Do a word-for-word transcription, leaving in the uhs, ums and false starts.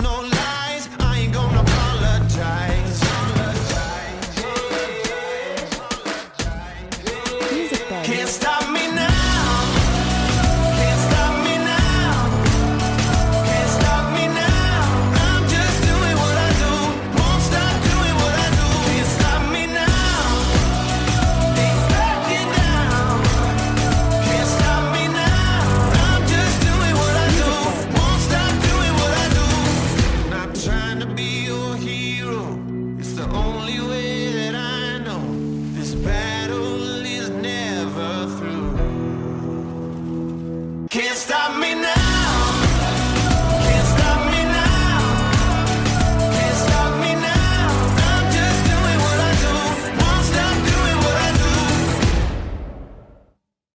no lies, I ain't gonna apologize. Can't stop me now. Can't stop me now. Can't stop me now. I'm just doing what I do. Won't stop doing what I do. Can't stop me now. Ain't backing down. Can't stop me now. I'm just doing what I do. Won't stop doing what I do. Not trying to be your hero. It's the only way that I know. This bad